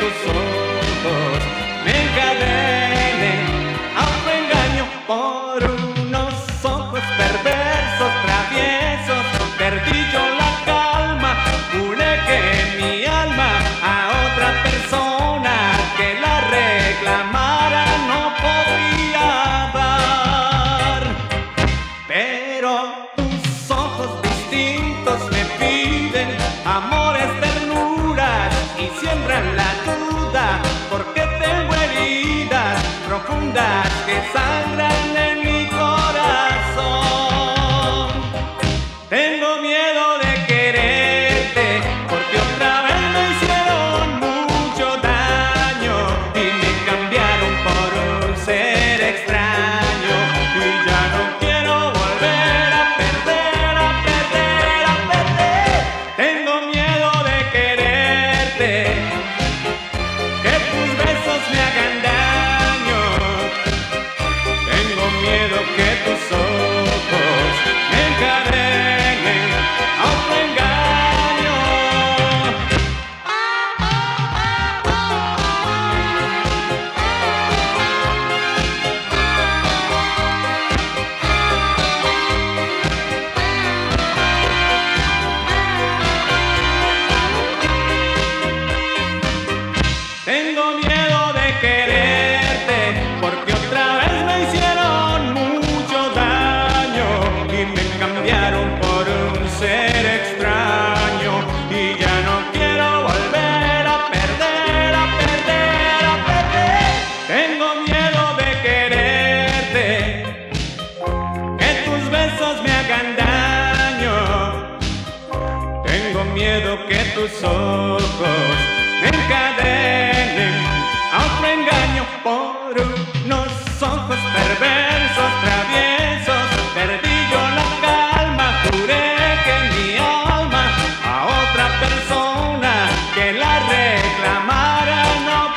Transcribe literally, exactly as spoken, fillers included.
tus ojos me encadenen a otro engaño por unos ojos perversos, traviesos. Perdí yo la calma, juré que mi alma a otra persona que la reclamara no podría dar. Pero tus ojos distintos me piden amores, ternuras y siembran la duda, porque tengo heridas profundas que sangran en mi corazón. Tengo miedo de quererte, porque otra vez me hicieron mucho daño y me cambiaron por un ser extraño, y ya no quiero volver a perder, a perder, a perder. Tengo miedo de quererte, que tus besos me hagan daño. Tengo miedo que tus ojos me encadenen a otro engaño. Tengo miedo de quererte, porque otra vez me hicieron mucho daño y me cambiaron por un ser extraño, y ya no quiero volver a perder, a perder, a perder. Tengo miedo de quererte, que tus besos me hagan daño. Tengo miedo que tus ojos me encadenen a otro engaño por unos ojos perversos, traviesos. Perdí yo la calma, juré que mi alma a otra persona que la reclamara no